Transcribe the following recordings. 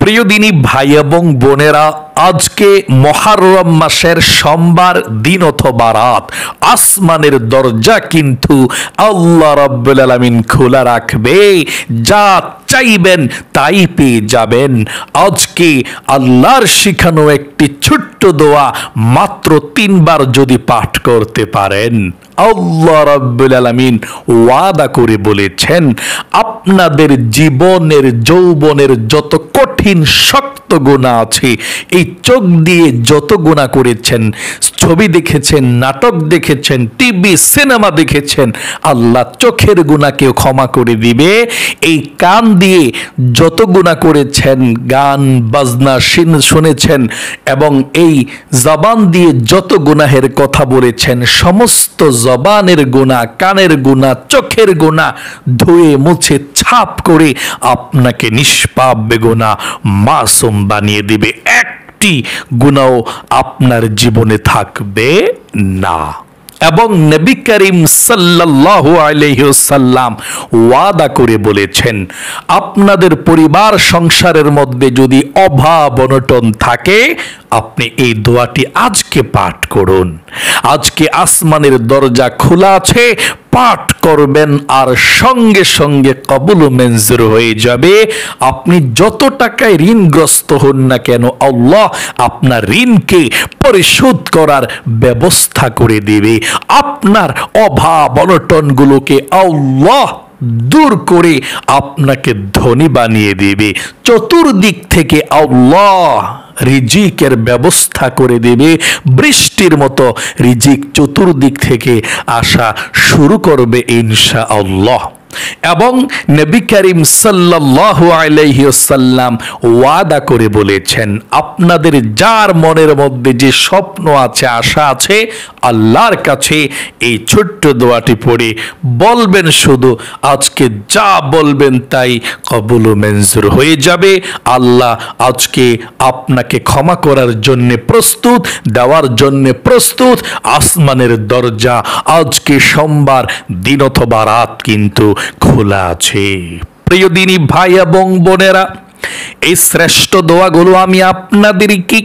প্রিয় দিনী ভাই এবং বোনেরা, আজকে মুহররম মাসের সোমবার দিন অথবা রাত আসমানের দরজা কিন্তু আল্লাহ রাব্বুল আলামিন খোলা রাখবে। যা চাইবেন তাই পেয়ে যাবেন। আজকে আল্লাহর শিখানো একটি ছোট্ট দোয়া মাত্র 3 বার যদি পাঠ করতে পারেন, আল্লাহ রাব্বুল আলামিন ওয়াদা করে বলেছেন আপনাদের জীবনের যৌবনের যত কঠিন শক্ত গুনাহ আছে, এই চোখ দিয়ে যত গুনাহ করেছেন, ছবি দেখেছেন, নাটক দেখেছেন, টিভি সিনেমা দেখেছেন, আল্লাহ চোখের গুনাহকেও ক্ষমা করে দিবে। এই কান দিয়ে যত গুনাহ করেছেন, গান বাজনা শুনেছেন, এবং এই জবান দিয়ে যত গুনাহের কথা বলেছেন, সমস্ত জবানের গুনাহ, কানের গুনাহ, চোখের গুনাহ ধুয়ে মুছে ছাপ করে আপনাকে নিষ্পাপ বেগুনাহ মাসুম বানিয়ে দিবে। একটি গুনাহ আপনার জীবনে থাকবে না। এবং নবী করিম সাল্লাল্লাহু আলাইহি ওয়াসাল্লাম ওয়াদা করে বলেছেন আপনাদের পরিবার সংসারের মধ্যে যদি অভাব অনটন থাকে, আপনি এই দোয়াটি আজকে পাঠ করুন। আজকে আসমানের দরজা খোলা আছে, পাঠ করবেন আর সঙ্গে সঙ্গে কবুল মঞ্জুর হয়ে যাবে। আপনি যত টাকায় ঋণগ্রস্ত হন না কেন, আল্লাহ আপনার ঋণকে পরিশোধ করার ব্যবস্থা করে দিবে। আপনার অভাব অনটনগুলোকে আল্লাহ দূর করে আপনাকে ধনী বানিয়ে দিবে। চতুর্দিক থেকে আল্লাহ রিজিকের ব্যবস্থা করে দেবে। বৃষ্টির মতো রিজিক চতুর্দিক থেকে আসা শুরু করবে ইনশাআল্লাহ। এবং নবী করিম সাল্লাল্লাহু আলাইহি ওয়াসাল্লাম ওয়াদা করে বলেছেন আপনাদের যার মনের মধ্যে যে স্বপ্ন আছে, আশা আছে, আল্লাহর কাছে এই ছোট্ট দোয়াটি পড়ে বলবেন, শুধু আজকে যা বলবেন তাই কবুল মঞ্জুর হয়ে যাবে। আল্লাহ আজকে আপনাকে ক্ষমা করার জন্য প্রস্তুত, দেওয়ার জন্য প্রস্তুত। আসমানের দরজা আজকে সোমবার দিন অথবা রাত কিন্তু খোলা আছে। প্রিয় দিনী ভাই এবং বোনেরা, এই শ্রেষ্ঠ দোয়াগুলো আমি আপনাদেরকে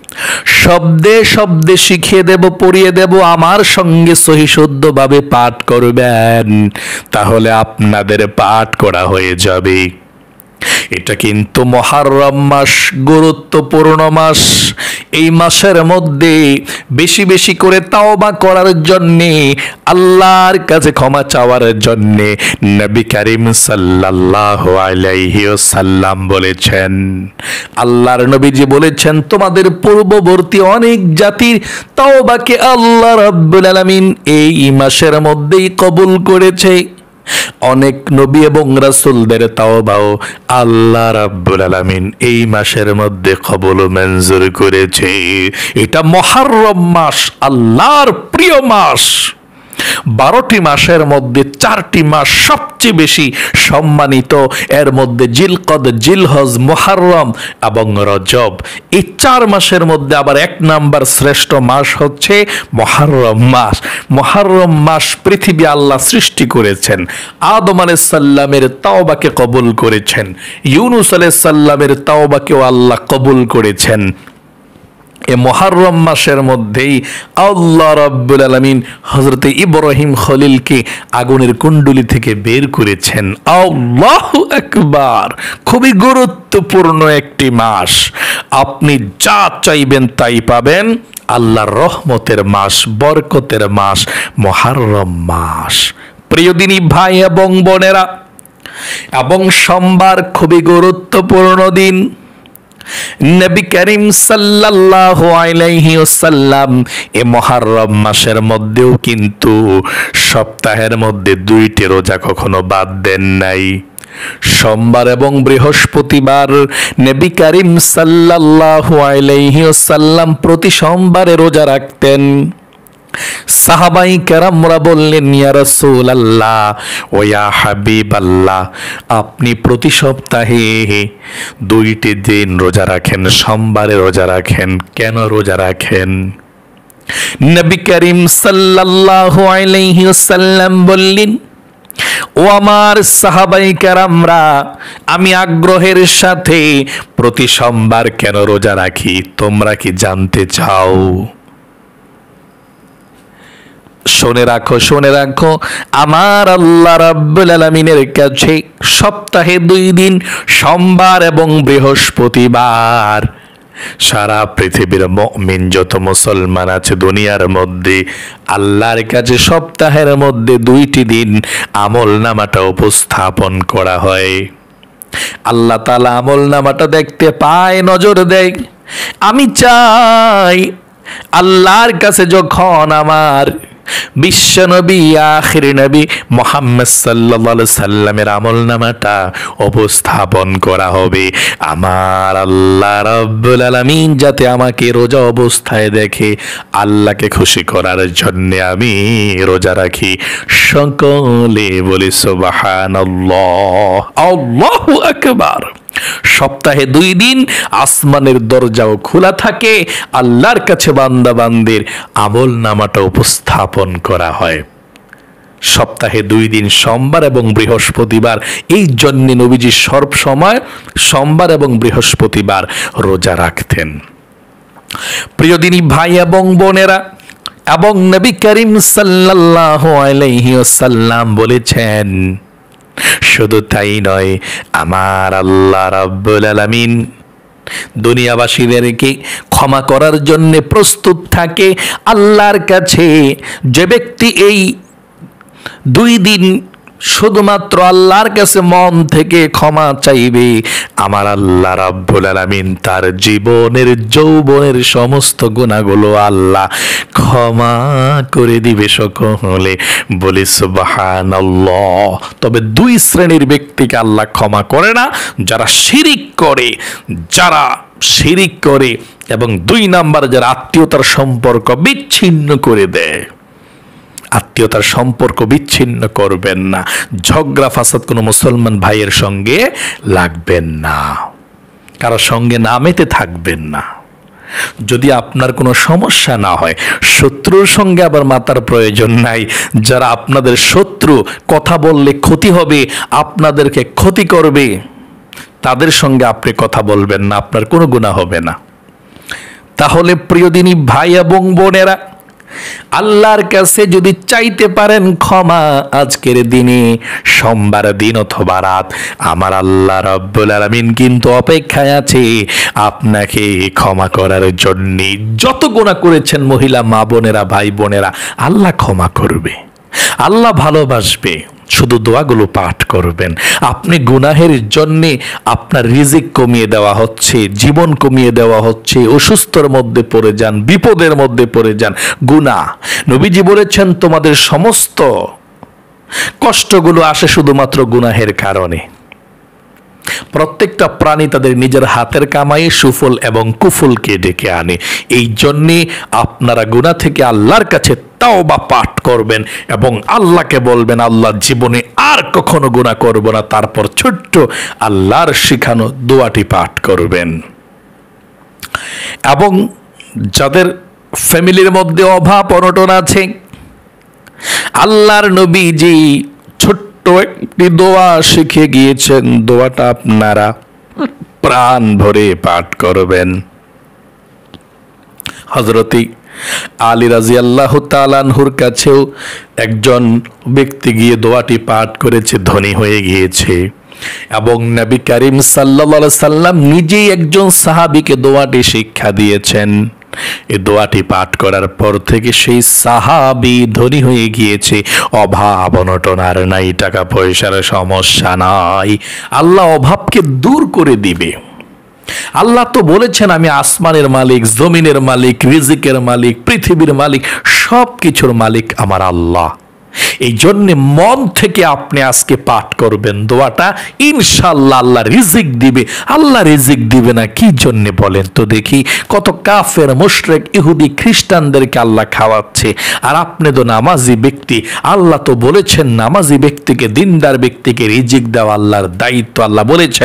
শব্দে শব্দে শিখিয়ে দেব, পড়িয়ে দেব। আমার সঙ্গে সহি শুদ্ধভাবে পাঠ করবেন, তাহলে আপনাদের পাঠ করা হয়ে যাবে। এটা কিন্তু মুহররম মাস, গুরুত্বপূর্ণ মাস। এই মাসের মধ্যে বেশি বেশি করে তাওবা করার জন্যে, আল্লাহর কাছে ক্ষমা চাওয়ার জন্যে নবী করিম সাল্লাল্লাহু আলাইহি ওয়াসাল্লাম বলেছেন, আল্লাহর নবীজি বলেছেন তোমাদের পূর্ববর্তী অনেক জাতির তাওবাকে আল্লাহ রাব্বুল আলামিন এই মাসের মধ্যেই কবুল করেছে। অনেক নবী এবং রাসূলদের তাওবাও আল্লাহ রাব্বুল আলামিন এই মাসের মধ্যে কবুল মঞ্জুর করেছে। এটা মুহররম মাস, আল্লাহর প্রিয় মাস। 12টি মাসের মধ্যে 4টি মাস সবচেয়ে বেশি সম্মানিত। এর মধ্যে জিলকদ, জিলহজ, মুহররম এবং রজব। এই 4 মাসের মধ্যে আবার 1 নাম্বার শ্রেষ্ঠ মাস হচ্ছে মুহররম মাস। মুহররম মাস পৃথিবী আল্লাহ সৃষ্টি করেছেন। আদম আলাইহিস সালামের তাওবাকে কবুল করেছেন, ইউনুস আলাইহিস সালামের তাওবাকেও আল্লাহ কবুল করেছেন। এ মুহররম মাসের মধ্যেই আল্লাহ রাব্বুল আলামিন হযরত ইব্রাহিম খলিলকে আগুনের কুণ্ডলী থেকে বের করেছেন। আল্লাহু আকবার। খুবই গুরুত্বপূর্ণ একটি মাস। আপনি যা চাইবেন তাই পাবেন। আল্লাহর রহমতের মাস, বরকতের মাস মুহররম মাস। প্রিয় দিনী ভাই এবং বোনেরা, এবং সোমবার খুবই গুরুত্বপূর্ণ দিন। নবী করিম সাল্লাল্লাহু আলাইহি ওয়াসাল্লাম এই মুহররম মাসের মধ্যেও কিন্তু সপ্তাহের মধ্যে 2টি রোজা কখনো বাদ দেন নাই। সোমবার এবং বৃহস্পতিবার নবী করিম সাল্লাল্লাহু আলাইহি ওয়াসাল্লাম প্রতি সোমবারে রোজা রাখতেন। সাহাবাই কেরামরা বললেন, ইয়া রাসূলুল্লাহ ও ইয়া হাবিবাল্লাহ, আপনি প্রতি সপ্তাহে 2টি দিন রোজা রাখেন, সোমবারে রোজা রাখেন, কেন রোজা রাখেন? নবী করিম সাল্লাল্লাহু আলাইহি ওয়াসাল্লাম বললেন, ও আমার সাহাবাই কেরামরা, আমি আগ্রহের সাথে প্রতি সোমবার কেন রোজা রাখি তোমরা কি জানতে চাও? শুনে রাখো, শুনে রাখো, আমার আল্লাহ রাব্বুল আলামিনের কাছে সপ্তাহে 2 দিন সোমবার এবং বৃহস্পতিবার সারা পৃথিবীর মুমিন যত মুসলমান আছে দুনিয়ার মধ্যে আল্লাহর কাছে সপ্তাহের মধ্যে 2টি দিন আমল নামাটা উপস্থাপন করা হয়। আল্লাহ তাআলা আমল নামাটা দেখতে পায়, নজর দেয়। আমি চাই আল্লাহর কাছে যখন আমার বিশ্ব নবী আখির নবী মুহাম্মদ সাল্লাল্লাহু আলাইহি সাল্লামের আমলনামাটা উপস্থাপন করা হবে, আমার আল্লাহ রাব্বুল আলামিন যাতে আমাকে রোজা অবস্থায় দেখে আল্লাহকে খুশি করার জন্য আমি রোজা রাখি। সকলে বলি সুবহানাল্লাহ, আল্লাহু আকবার। সপ্তাহে 2 দিন আসমানের দরজাও খোলা থাকে, আল্লাহর কাছে বান্দা বান্দির আমল নামাটা উপস্থাপন করা হয়। সপ্তাহে 2 দিন সোমবার এবং বৃহস্পতিবার, এই জন্য নবীজি সর্ব সময় সোমবার এবং বৃহস্পতিবার রোজা রাখতেন। প্রিয় দিনী ভাই এবং বোনেরা, এবং নবী করিম সাল্লাল্লাহু আলাইহি ওয়াসাল্লাম বলেছেন, শুধু তাই নয়, আমার আল্লাহ রাব্বুল আলামিন দুনিয়াবাসীদেরকে ক্ষমা করার জন্য প্রস্তুত থাকে। আল্লাহর কাছে যে ব্যক্তি এই 2 দিন শুধুমাত্র আল্লাহর কাছে মন থেকে ক্ষমা চাইবে, আমার আল্লাহ রাব্বুল আলামিন তার জীবনের যৌবনের সমস্ত গুনাহগুলো আল্লাহ ক্ষমা করে দিবে। সকলে বলি সুবহানাল্লাহ। তবে 2 শ্রেণীর ব্যক্তিকে আল্লাহ ক্ষমা করে না, যারা শিরিক করে এবং 2 নাম্বার যারা আত্মীয়তার সম্পর্ক বিচ্ছিন্ন করে দেয়। আত্মীয়তার সম্পর্ক বিচ্ছিন্ন করবেন না, ঝগড়া ফাসাদ কোনো মুসলমান ভাইয়ের সঙ্গে লাগবেন না, কারো সঙ্গে নামেতে থাকবেন না। যদি আপনার কোনো সমস্যা না হয়, শত্রুর সঙ্গে আবার মাতার প্রয়োজন নাই। যারা আপনাদের শত্রু, কথা বললে ক্ষতি হবে, আপনাদেরকে ক্ষতি করবে, তাদের সঙ্গে আপনি কথা বলবেন না, আপনার কোনো গুনাহ হবে না। তাহলে প্রিয় দিনী ভাই এবং বোনেরা, আল্লাহর কাছে যদি চাইতে পারেন ক্ষমা আজকের দিনে, সোমবার দিন অথবা রাত, আমার আল্লাহ রাব্বুল আলামিন কিন্তু অপেক্ষায় আছে আপনাকে ক্ষমা করার জন্য। যত গুনাহ করেছেন মহিলা মা বোনেরা, ভাই বোনেরা, আল্লাহ ক্ষমা করবে, আল্লাহ ভালোবাসবে। শুধু দোয়াগুলো পাঠ করবেন। আপনি গুনাহের জন্যে আপনার রিজিক কমিয়ে দেওয়া হচ্ছে, জীবন কমিয়ে দেওয়া হচ্ছে, অসুস্থর মধ্যে পড়ে যান, বিপদের মধ্যে পড়ে যান। গুনাহ, নবীজি বলেছেন তোমাদের সমস্ত কষ্টগুলো আসে শুধুমাত্র গুনাহের কারণে। প্রত্যেকটা প্রাণী তাদের নিজের হাতের কামাই সুফল এবং কুফলকে ডেকে আনে। এই জন্যে আপনারা গুনাহ থেকে আল্লাহর কাছে তাওবা পাঠ করবেন এবং আল্লাহকে বলবেন, আল্লাহ জীবনে আর কখনো গুনাহ করব না। তারপর ছোট্ট আল্লাহর শিখানো দোয়াটি পাঠ করবেন। এবং যাদের ফ্যামিলির মধ্যে অভাব অনটন আছে, আল্লাহর নবীজি ছোট্ট একটি দোয়া শিখে গিয়েছেন, দোয়াটা আপনারা প্রাণ ভরে পাঠ করবেন। হযরত আলী রাদিয়াল্লাহু তাআলা আনহুর কাছেও একজন ব্যক্তি গিয়ে দোয়াটি পাঠ করেছে, ধনী হয়ে গিয়েছে। এবং নবী করিম সাল্লাল্লাহু আলাইহি সাল্লাম নিজেই একজন সাহাবীকে দোয়াটি শিক্ষা দিয়েছেন। এই দোয়াটি পাঠ করার পর থেকে সেই সাহাবী ধনী হয়ে গিয়েছে, অভাব অনটন আর নাই, টাকা পয়সার সমস্যা নাই। আল্লাহ অভাবকে দূর করে দিবে। আল্লাহ তো বলেছেন আমি আসমানের মালিক, জমিনের মালিক, রিজিকের মালিক, পৃথিবীর মালিক, সব কিছুর মালিক আমার আল্লাহ। এই জন্য মন থেকে আপনি আজকে পাঠ করবেন দোয়াটা, ইনশাআল্লাহ আল্লাহ রিজিক দিবে। আল্লাহ রিজিক দিবে না কি জন্য বলেন তো দেখি? কত কাফের, মুশরিক, ইহুদি, খ্রিস্টানদেরকে আল্লাহ খাওয়াচ্ছে, আর আপনি তো নামাজি ব্যক্তি। আল্লাহ তো বলেছেন নামাজি ব্যক্তিকে, দিনদার ব্যক্তিকে রিজিক দেওয়া আল্লাহর দায়িত্ব। আল্লাহ বলেছেন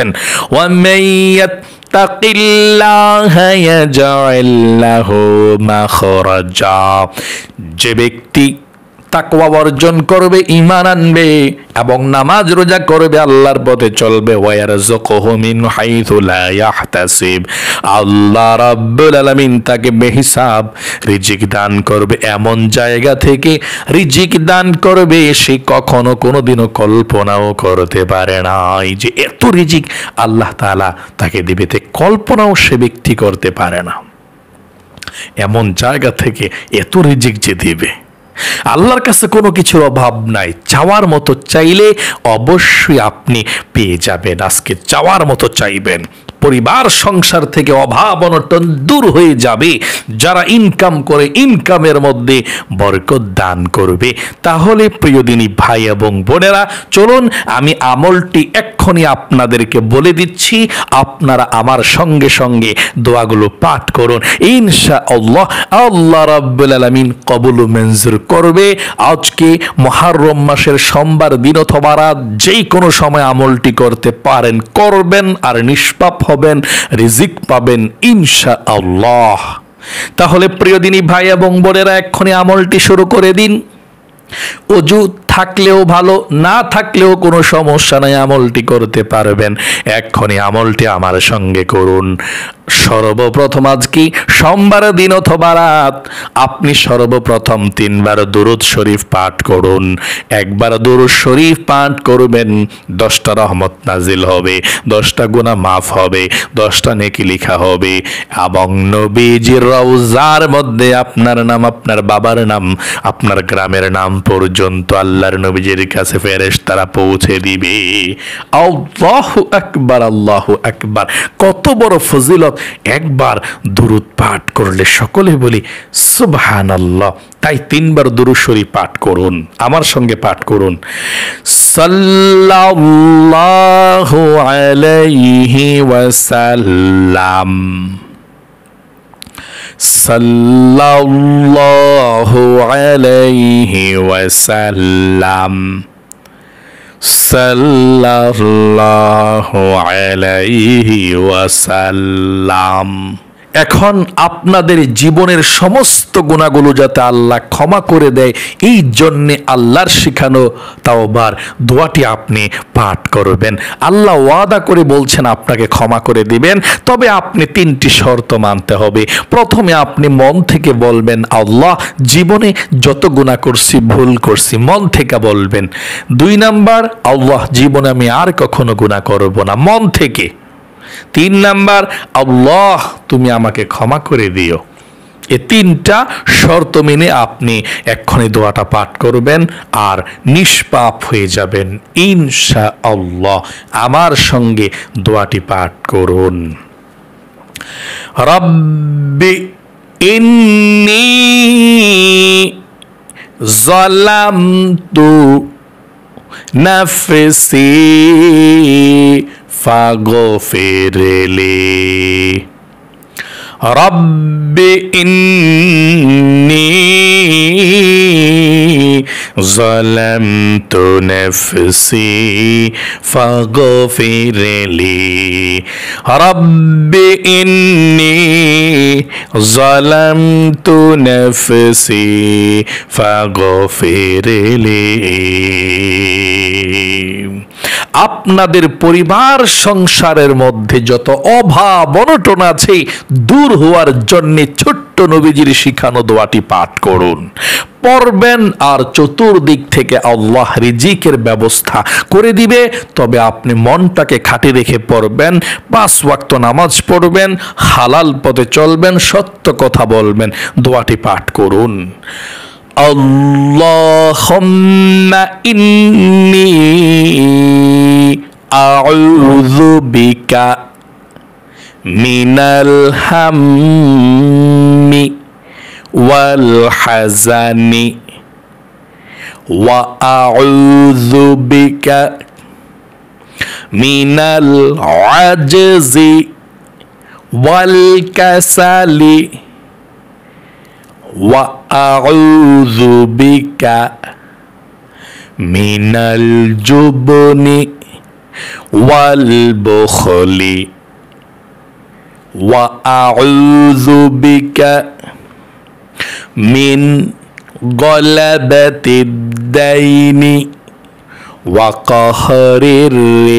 যে ব্যক্তি তাকওয়া অর্জন করবে, ঈমান আনবে এবং নামাজ রোজা করবে, আল্লাহর পথে চলবে। ওয়ারযুকুহু মিন হাইথু লা ইয়াহতাসিব, আল্লাহ রাব্বুল আলামিন তাকে বেহিসাব রিজিক দান করবে, এমন জায়গা থেকে রিজিক দান করবে সে কখনো কোনোদিনও কল্পনাও করতে পারে না। এই যে এত রিজিক আল্লাহ তাআলা তাকে দিবে, তে কল্পনাও সে ব্যক্তি করতে পারে না। এমন জায়গা থেকে এত রিজিক যে দিবে, আল্লাহর কাছে কোনো কিছুর অভাব নাই। চাওয়ার মতো চাইলে অবশ্যই আপনি পেয়ে যাবেন। আজকে চাওয়ার মতো চাইবেন, পরিবার সংসার থেকে অভাব অনটন দূর হয়ে যাবে। যারা ইনকাম করে ইনকামের মধ্যে বরকত দান করবে। তাহলে প্রিয় দিনী ভাই এবং বোনেরা, চলুন আমি আমলটি এক্ষুনি আপনাদেরকে বলে দিচ্ছি, আপনারা আমার সঙ্গে সঙ্গে দোয়াগুলো পাঠ করুন। ইনশাআল্লাহ আল্লাহ রাব্বুল আলামিন কবুল মঞ্জুর করবে। আজকে মুহররম মাসের সোমবার দিন অথবা রাত যেই কোনো সময় আমলটি করতে পারেন, করবেন আর নিষ্পাপ হবেন, রিজিক পাবেন ইনশাআল্লাহ। তাহলে প্রিয় দিনী ভাই এবং বোনেরা, এক্ষুনি আমলটি শুরু করে দিন। ওযু থাকলেও ভালো, না থাকলেও কোনো সমস্যা নাই, আমলটি করতে পারবেন। এক্ষুনি আমলটি আমার সঙ্গে করুন। সর্বপ্রথম আজকে সোমবার দিন অথবা রাত আপনি সর্বপ্রথম 3 বার দুরূদ শরীফ পাঠ করুন। একবার দুরূদ শরীফ পাঠ করবেন, 10টা রহমত নাজিল হবে, 10টা গুনাহ মাফ হবে, 10টা নেকি লেখা হবে এবং নবীজির রওজার মধ্যে আপনার নাম, আপনার বাবার নাম, আপনার গ্রামের নাম পর্যন্ত আল্লাহর নবীজির কাছে ফেরেশতারা পৌঁছে দিবে। আল্লাহু আকবার, আল্লাহু আকবার। কত বড় ফজিলত একবার দুরূদ পাঠ করলে। সকলে বলি সুবহানাল্লাহ। তাই 3 বার দুরূদ শরীফ পাঠ করুন, আমার সঙ্গে পাঠ করুন। সাল্লাল্লাহু আলাইহি ওয়াসাল্লাম, সাল্লাল্লাহু আলাইহি ওয়াসাল্লাম, সাল্লাল্লাহু আলাইহি ওয়াসাল্লাম। এখন আপনাদের জীবনের সমস্ত গুনাহগুলো যাতে আল্লাহ ক্ষমা করে দেয়, এই জন্যে আল্লাহর শিখানো তাওবার দোয়াটি আপনি পাঠ করবেন। আল্লাহ ওয়াদা করে বলছেন আপনাকে ক্ষমা করে দিবেন, তবে আপনি 3টি শর্ত মানতে হবে। প্রথমে আপনি মন থেকে বলবেন, আল্লাহ জীবনে যত গুনাহ করছি, ভুল করছি, মন থেকে বলবেন। 2 নাম্বার, আল্লাহ জীবনে আমি আর কখনো গুনাহ করব না, মন থেকে। 3 নাম্বার, আল্লাহ তুমি আমাকে ক্ষমা করে দিও। এই 3টা শর্ত মেনে আপনি এক্ষুনি দোয়াটা পাঠ করবেন আর নিষ্পাপ হয়ে যাবেন ইনশাআল্লাহ। আমার সঙ্গে দোয়াটি পাঠ করুন। রব্বি ইন্নী যালামতু নাফসি ফাগফিরলি, রব্বি ইন্নী যালামতু নাফসি ফাগফিরলি, রব্বি ইন্নী যালামতু নাফসি ফাগফিরলি। আপনাদের পরিবার সংসারের মধ্যে যত অভাব অনটন আছে দূর হওয়ার জন্য ছোট্ট নবীজির শিখানো দোয়াটি পাঠ করুন, পড়বেন আর চতুর্দিক থেকে আল্লাহ রিজিকের ব্যবস্থা করে দিবে। তবে আপনি মনটাকে খাঁটি রেখে পড়বেন, 5 ওয়াক্ত নামাজ পড়বেন, হালাল পথে চলবেন, সত্য কথা বলবেন। দোয়াটি পাঠ করুন। আল্লাহুম্মা ইন্নী আউযু বিকা মিনাল হাম্মি ওয়াল হাজানি ওয়া আউযু বিকা মিনাল আজজি ওয়াল কাসালি ওয়া আউযু বিকা মিনাল জুবনি ওয়াল বুখলি ওয়া আউযু বিকা মিন গলাবাতিদ দাইনি ওয়া কাহরির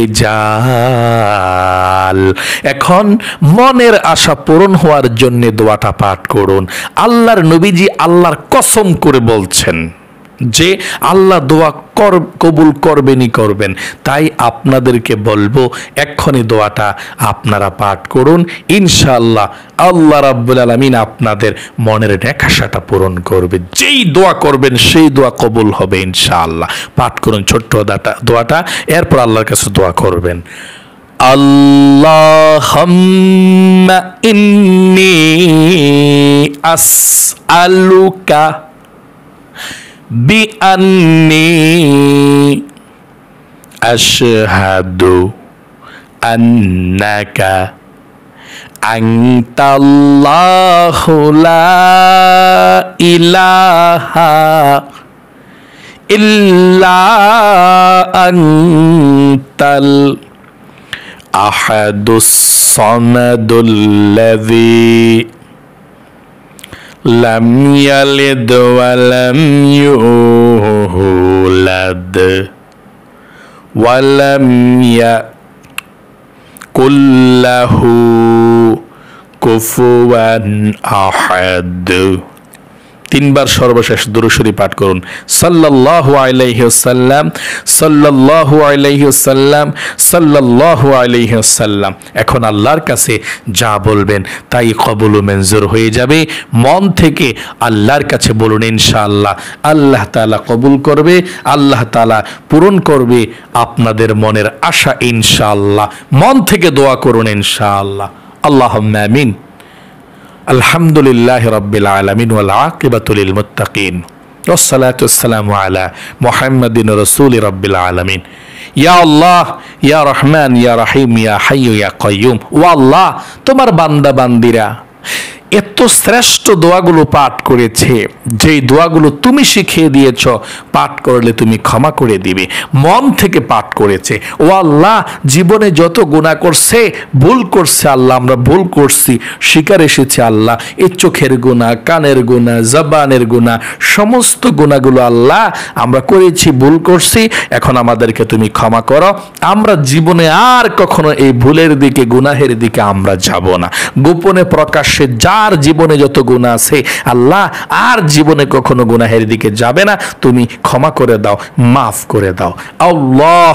রিজাল। এখন মনের আশা পূরণ হওয়ার জন্য দোয়াটা পাঠ করুন। আল্লাহর নবীজি আল্লাহর কসম করে বলছেন যে আল্লাহ দোয়া কবুল করবেনই করবেন। তাই আপনাদেরকে বলবো এক্ষুনি দোয়াটা আপনারা পাঠ করুন, ইনশাআল্লাহ আল্লাহ রাব্বুল আলামিন আপনাদের মনের নেকাশাটা পূরণ করবে। যেই দোয়া করবেন সেই দোয়া কবুল হবে ইনশাআল্লাহ। পাঠ করুন ছোট্ট দোয়াটা, এরপর আল্লাহর কাছে দোয়া করবেন। আল্লাহুম্মা ইন্নী আসআলুকা বিআন্নী আশহাদু আন্নাকা আনতাল্লাহু লা ইলাহা ইল্লা আনতাল আহাদুস সামাদুল্লাযী লাম ইয়ালিদ ওয়া লাম ইউলাদ ওয়া লাম ইয়াকুল লাহু কুফুয়ান আহাদ। তিনবার সর্বশেষ দুরূদ শরীফ পাঠ করুন। সাল্লাল্লাহু আলাইহি ওয়াসাল্লাম, সাল্লাল্লাহু আলাইহি ওয়াসাল্লাম, সাল্লাল্লাহু আলাইহি ওয়াসাল্লাম। এখন আল্লাহর কাছে যা বলবেন তাই কবুল ও মঞ্জুর হয়ে যাবে। মন থেকে আল্লাহর কাছে বলুন, ইনশাআল্লাহ আল্লাহ তাআলা কবুল করবে, আল্লাহ তাআলা পূরণ করবে আপনাদের মনের আশা ইনশাআল্লাহ। মন থেকে দোয়া করুন ইনশাআল্লাহ। আল্লাহুম্মা আমিন। আলহামদুলিল্লাহি রাব্বিল আলামিন ওয়াল আকিবাতু লিল মুত্তাকিন ওয়াসসালাতু ওয়াসসালামু আলা মুহাম্মাদিন রাসূলি রাব্বিল আলামিন। ইয়া আল্লাহ, ইয়া রহমান, ইয়া রহিম, ইয়া হাইয়্যু ইয়া কাইয়্যুম। ও আল্লাহ, তোমার বান্দা বান্দিরা এত শ্রেষ্ঠ দোয়াগুলো পাঠ করেছে, যেই দোয়াগুলো তুমি শিখিয়ে দিয়েছ, পাঠ করলে তুমি ক্ষমা করে দিবে। মন থেকে পাঠ করেছে। ও আল্লাহ, জীবনে যত গুনাহ করছে, ভুল করছে আল্লাহ, আমরা ভুল করছি, শিকার এসেছে আল্লাহ, এই চোখের গুনাহ, কানের গুনাহ, জবানের গুনাহ, সমস্ত গুনাহগুলো আল্লাহ আমরা করেছি, ভুল করছি। এখন আমাদেরকে তুমি ক্ষমা করো। আমরা জীবনে আর কখনো এই ভুলের দিকে, গুনাহের দিকে আমরা যাব না। গোপনে প্রকাশ্যে যার জীবনে যত গুনাহ আছে আল্লাহ আর জীবনে কখনো গুনাহের দিকে যাবে না। তুমি ক্ষমা করে দাও, মাফ করে দাও আল্লাহ।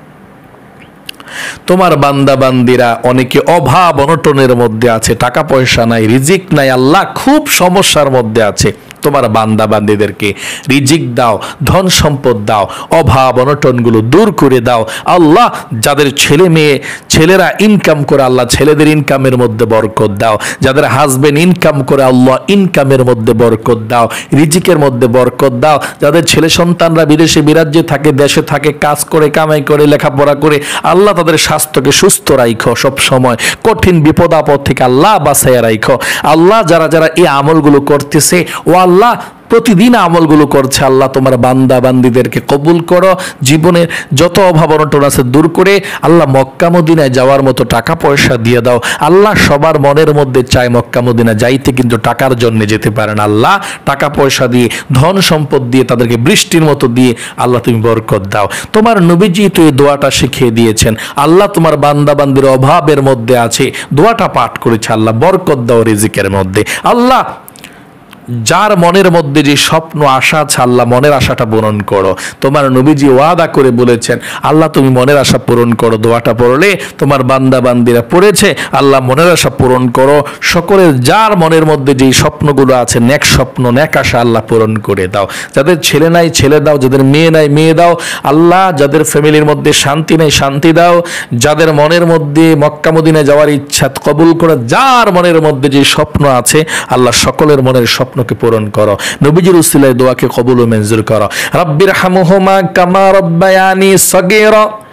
তোমার বান্দা বান্দিরা অনেকে অভাব অনটনের মধ্যে আছে, টাকা পয়সা নাই, রিজিক নাই আল্লাহ, খুব সমস্যার মধ্যে আছে। তোমার বান্দা বান্দিদেরকে রিজিক দাও, ধন সম্পদ দাও, অভাব অনটনগুলো দূর করে দাও আল্লাহ। যাদের ছেলেরা ইনকাম করে আল্লাহ, ছেলেদের ইনকামের মধ্যে বরকত দাও। যাদের হাজবেন্ড ইনকাম করে আল্লাহ, ইনকামের মধ্যে বরকত দাও, রিজিকের মধ্যে বরকত দাও। যাদের ছেলে সন্তানরা বিদেশে বিরাজ্যে থাকে, দেশে থাকে, কাজ করে, কামাই করে, লেখাপড়া করে আল্লাহ তাদের স্বাস্থ্যকে সুস্থ রাখো, সব সময় কঠিন বিপদ আপদ থেকে আল্লাহ বাঁচাইয়া রাখো আল্লাহ। যারা যারা এই আমলগুলো করতেছে ও আল্লাহ, প্রতিদিন আমলগুলো করছে আল্লাহ, তোমার বান্দা বান্দিদেরকে কবুল করো। জীবনের যত অভাব অনটন আছে দূর করে আল্লাহ মক্কা মদিনায় যাওয়ার মতো টাকা পয়সা দিয়ে দাও আল্লাহ। সবার মনের মধ্যে চায় মক্কা মদিনা যাইতে, কিন্তু টাকার জন্য যেতে পারে না আল্লাহ। টাকা পয়সা দিয়ে, ধন সম্পদ দিয়ে, তাদেরকে বৃষ্টির মতো দিয়ে আল্লাহ তুমি বরকত দাও। তোমার নবীজি তো এই দোয়াটা শিখিয়ে দিয়েছেন আল্লাহ। তোমার বান্দা বান্দির অভাবের মধ্যে আছে, দোয়াটা পাঠ করেছে আল্লাহ, বরকত দাও রিজিকের মধ্যে আল্লাহ। যার মনের মধ্যে যে স্বপ্ন আশা আছে আল্লাহ, মনের আশাটা পূরণ করো। তোমার নবীজি ওয়াদা করে বলেছেন আল্লাহ তুমি মনের আশা পূরণ করো। দোয়াটা পড়লে তোমার বান্দা বান্দিরা পড়েছে আল্লাহ, মনের আশা পূরণ করো। সকলের যার মনের মধ্যে যে স্বপ্নগুলো আছে, নেক স্বপ্ন, নেক আশা আল্লাহ পূরণ করে দাও। যাদের ছেলে নাই ছেলে দাও, যাদের মেয়ে নাই মেয়ে দাও আল্লাহ। যাদের ফ্যামিলির মধ্যে শান্তি নাই শান্তি দাও। যাদের মনের মধ্যে মক্কা মদিনায় যাওয়ার ইচ্ছা কবুল করো। যার মনের মধ্যে যে স্বপ্ন আছে আল্লাহ, সকলের মনের স্বপ্নকে পূরণ করো। নবীজির উসিলায় দোয়াকে কবুল ও মঞ্জুর করো। রাব্বিরহামহুমা কামা রাব্বায়ানি সগীরা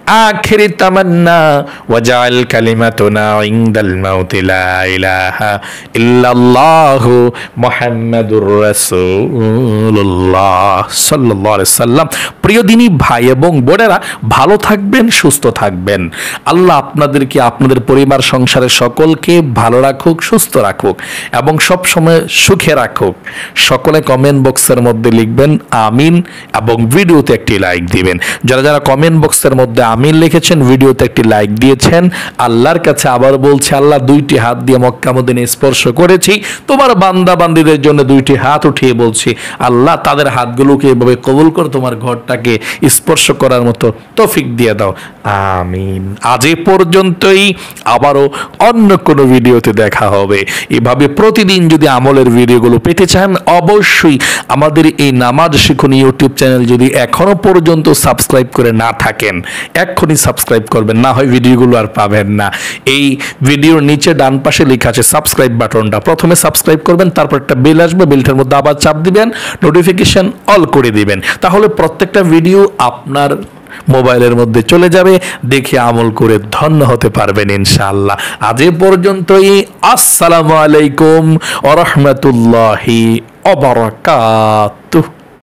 আখিরি তামান্না ওয়াজআল কালিমাতুনা ইনদাল মাউতি লা ইলাহা ইল্লাল্লাহু মুহাম্মাদুর রাসূলুল্লাহ সাল্লাল্লাহু আলাইহি সাল্লাম। প্রিয় দিনী ভাই এবং বোনেরা, ভালো থাকবেন, সুস্থ থাকবেন। আল্লাহ আপনাদেরকে, আপনাদের পরিবার সংসারের সকলকে ভালো রাখুক, সুস্থ রাখুক এবং সব সময় সুখে রাখুক। সকলে কমেন্ট বক্সের মধ্যে লিখবেন আমিন এবং ভিডিওতে একটি লাইক দিবেন। যারা যারা কমেন্ট বক্সের মধ্যে আমিন লিখেছেন, ভিডিওতে একটি লাইক দিয়েছেন, আল্লাহর কাছে আবার বলছি, আল্লাহ দুইটি হাত দিয়ে মক্কা মদিনা স্পর্শ করেছি, তোমার বান্দা বান্দীদের জন্য দুইটি হাত উঠিয়ে বলছি, আল্লাহ তাদের হাতগুলোকে এভাবে কবুল করে তোমার ঘরটাকে স্পর্শ করার মতো তৌফিক দিয়ে দাও, আমিন। আজ এ পর্যন্তই, আবারও অন্য কোনো ভিডিওতে দেখা হবে। এভাবে প্রতিদিন যদি আমলের ভিডিওগুলো পেতে চান, অবশ্যই আমাদের এই নামাজ শিখুন ইউটিউব চ্যানেল যদি এখনো পর্যন্ত সাবস্ক্রাইব করে না থাকেন, এক্ষুনি সাবস্ক্রাইব করবেন, না হয় ভিডিওগুলো আর পাবেন না। এই ভিডিওর নিচে ডান পাশে লেখা আছে সাবস্ক্রাইব বাটনটা, প্রথমে সাবস্ক্রাইব করবেন, তারপর একটা বেল আসবে, বেলটার মধ্যে আবার চাপ দিবেন, নোটিফিকেশন অল করে দিবেন, তাহলে প্রত্যেকটা ভিডিও আপনার মোবাইলের মধ্যে চলে যাবে, দেখে আমল করে ধন্য হতে পারবেন ইনশাআল্লাহ। আজ এ পর্যন্তই। আসসালামু আলাইকুম ওয়া রাহমাতুল্লাহি ওয়া বারাকাতুহু।